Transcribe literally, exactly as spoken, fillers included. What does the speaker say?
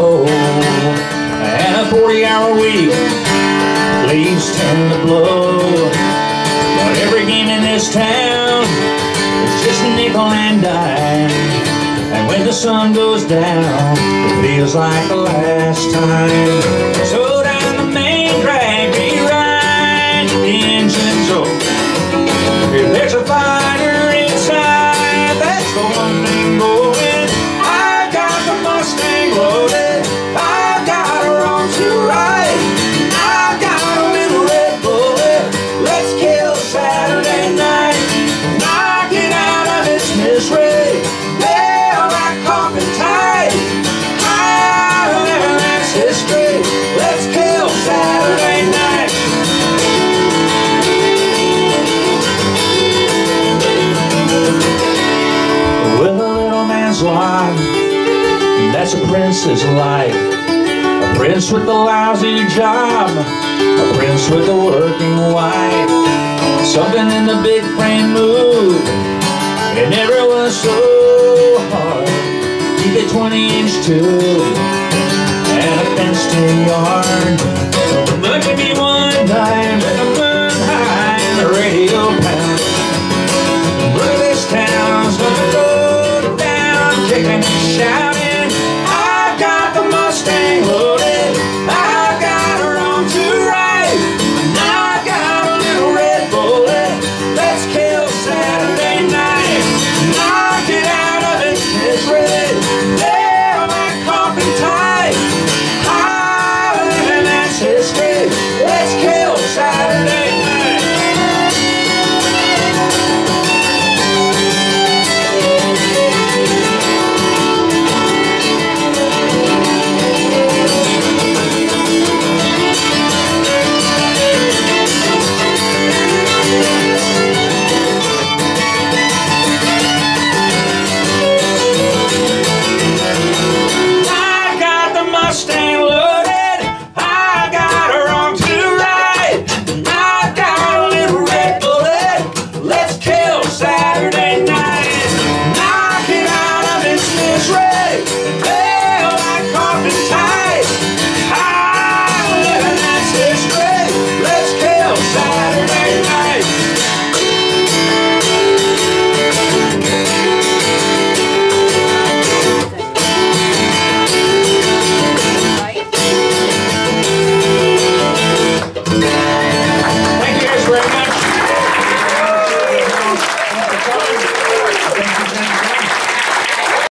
slow, and a forty hour week leaves ten to blow. But every game in this town is just a nickel and dime, and when the sun goes down, it feels like the last time. So down the main drag, rewrite the engines over. If there's a fighter inside, that's the one thing going. I've got the Mustang loaded, I've got her on to right, I've got a little red bullet. Let's kill Saturday night, knock it out of its misery, nail that coffin tight. Ah, that's history. Let's kill Saturday night. Life, that's a prince's life. A prince with a lousy job, a prince with a working wife. Something in the big frame moved, it never was so hard. Keep a twenty inch tube and a fenced in yard.